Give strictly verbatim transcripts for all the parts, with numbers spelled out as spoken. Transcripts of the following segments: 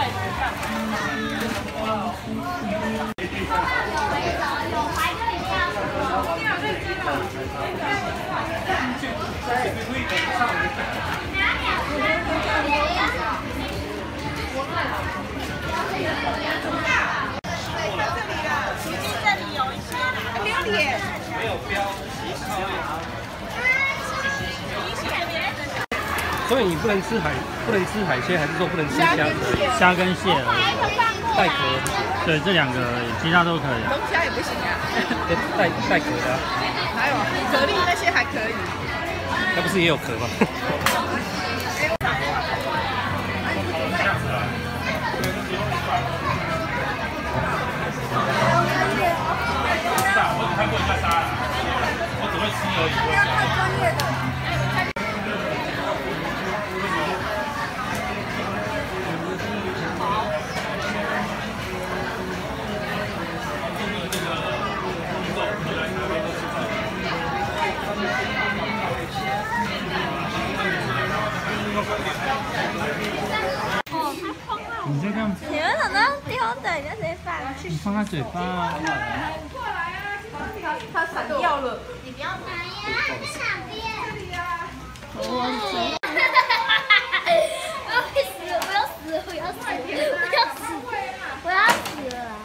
所以你不能吃海，不能吃海鲜，还是说不能吃虾？ 虾跟蟹而已。 带壳。 对，这两个其他都可以。 龙虾也不行啊。 带带壳的、啊。 还有蛤蜊那些还可以。 那不是也有壳吗？我只看过一下沙，我只会吃而已。不要太专业的。 你在干嘛？ 你为什么要丢的？你要直接放。 你放在嘴巴啊！ 过来啊！他他闪掉了。 你不要拿呀，在哪边？这里啊。我死！我要死了！我要死了！我要死了！我要死了！我要死了！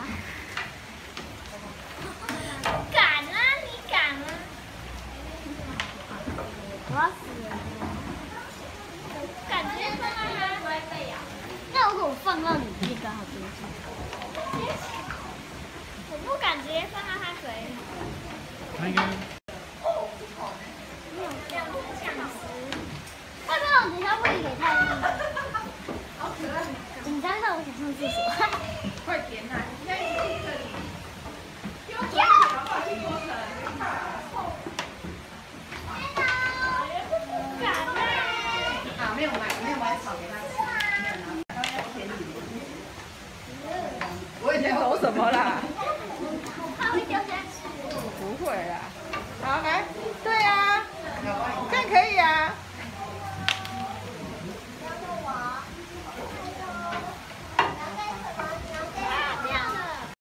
敢啊！你敢啊！我要死了！感觉放到它不会被咬。那如果我放到你这刚好接住，我不敢直接放到它嘴里。 那个。 没有这样子抢食。要不然我等一下喂给太厉害。 好可爱。 紧张到我想上厕所。 快点呐！你现在已经这里。丢手好不好？去多层。 敢啊！ 啊，没有买，没有买草给他吃。 我以前走什么啦？ 它会掉下去。 不会啦。好，来。